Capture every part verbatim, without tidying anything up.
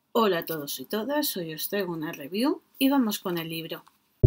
Hola a todos y todas, hoy os traigo una review y vamos con el libro.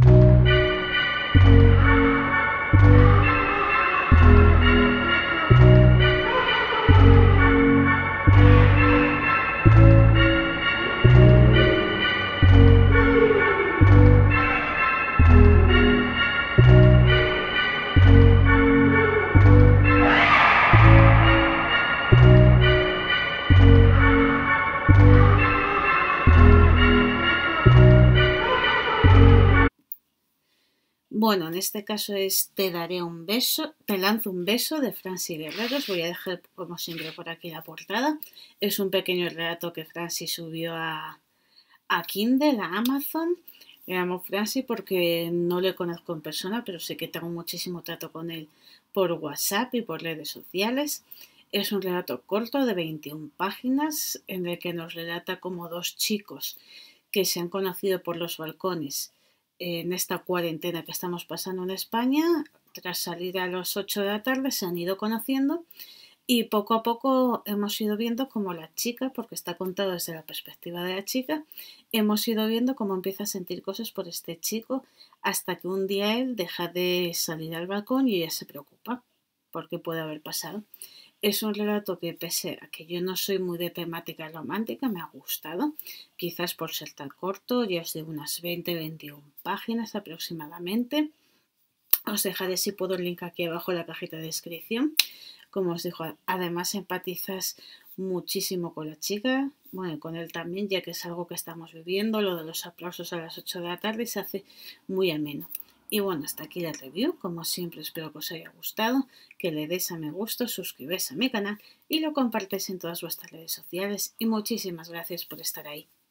Bueno, en este caso es Te daré un beso, te lanzo un beso de Francis Guerrero. Os voy a dejar como siempre por aquí la portada. Es un pequeño relato que Francis subió a, a Kindle, a Amazon. Le llamo Francis porque no le conozco en persona, pero sé que tengo muchísimo trato con él por WhatsApp y por redes sociales. Es un relato corto de veintiuna páginas en el que nos relata como dos chicos que se han conocido por los balcones en esta cuarentena que estamos pasando en España. Tras salir a las ocho de la tarde se han ido conociendo y poco a poco hemos ido viendo cómo la chica, porque está contado desde la perspectiva de la chica, hemos ido viendo cómo empieza a sentir cosas por este chico hasta que un día él deja de salir al balcón y ella se preocupa por qué puede haber pasado. Es un relato que, pese a que yo no soy muy de temática romántica, me ha gustado. Quizás por ser tan corto, ya es de unas veinte a veintiuna páginas aproximadamente. Os dejaré, si puedo, el link aquí abajo en la cajita de descripción. Como os digo, además empatizas muchísimo con la chica, bueno, con él también, ya que es algo que estamos viviendo, lo de los aplausos a las ocho de la tarde, y se hace muy ameno. Y bueno, hasta aquí la review. Como siempre, espero que os haya gustado, que le deis a me gusta, suscribáis a mi canal y lo compartáis en todas vuestras redes sociales. Y muchísimas gracias por estar ahí.